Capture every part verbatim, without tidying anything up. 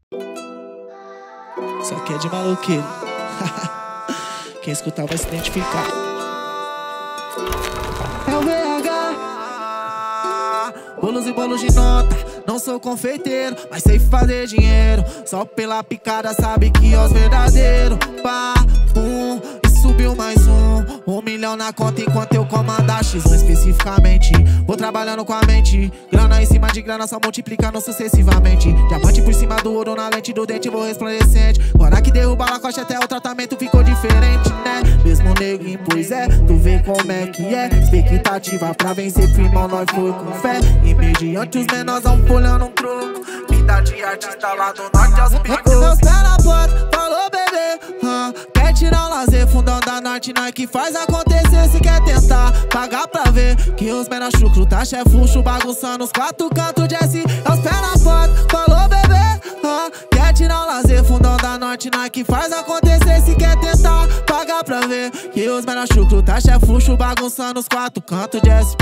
Isso aqui é de maloqueiro. Quem escutar vai se identificar. É o B H. Bolos e bolos de nota. Não sou confeiteiro, mas sei fazer dinheiro. Só pela picada sabe que é os verdadeiros. Pá, pum, e subiu mais um. Um milhão na conta enquanto eu comando a X um especificamente. Vou trabalhando com a mente. Grana em cima de grana, só multiplicando sucessivamente. Diamante por cima do ouro, na lente do dente vou resplandecente. Agora que derruba a lacoste até o tratamento ficou diferente, né? Mesmo neguinho, pois é, tu vê como é que é. Expectativa pra vencer, firmão, nós foi com fé. E mediante os menores vão pulando um troco. Vida de artista lá do norte aos picos. Meus pés na porta, falou bebê, hum. Quer tirar um lazer, fundão da norte, nós que faz acontecer. Se quer tentar, pagar pra ver que os menores chucro tá chefucho, bagunçando os quatro cantos de S. Meus pés na porta, falou bebê, hum. Quer tirar um lazer, fundão da norte, nós que faz acontecer. Se quer tentar, pagar pra ver que os menores chucro tá chefucho, bagunçando os quatro cantos de S P.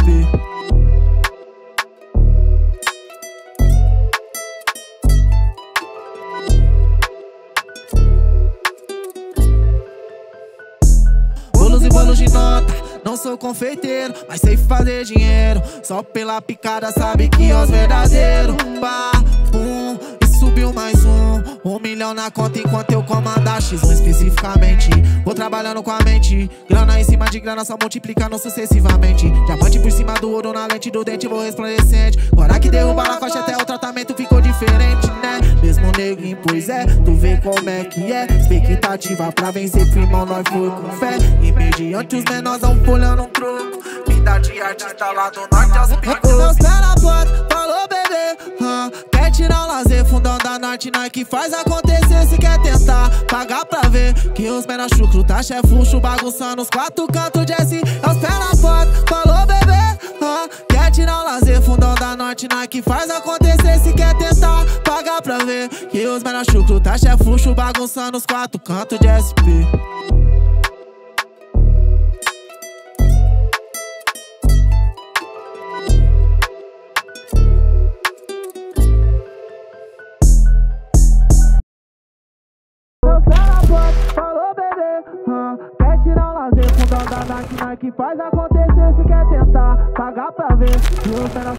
Bolos e bolos de nota, não sou confeiteiro, mas sei fazer dinheiro. Só pela picada sabe que é os verdadeiros. Pá, pum, e subiu mais um. Um milhão na conta enquanto eu comando a X um especificamente. Vou trabalhando com a mente. Grana em cima de grana, só multiplicando sucessivamente. Diamante por cima do ouro, na lente do dente vou resplandecente. Agora que derruba a lacoste até o tratamento ficou diferente, né? Mesmo neguinho, pois é, tu vê como é que é. Expectativa pra vencer, firmão, nós foi com fé. E mediante os menores vão pulando um troco. Vida de artista lá do norte aos picos. Meus pés na porta, falou bebê, hum. Quer tirar um lazer, fundão da norte, nós que faz acontecer. Se quer tentar, pagar pra ver que os menores chucro tá chefucho, bagunçando os quatro cantos de S. Meus pés na porta, falou bebê, hum. Quer tirar um lazer, fundão da norte, nós que faz acontecer. Se quer tentar, pagar pra ver que os menores chucro tá chefucho, bagunçando os quatro cantos de S P. Falou bebê, hum. Quer tirar um lazer, fundão da norte, nós que faz acontecer. Se quer tentar, pagar pra ver que os menores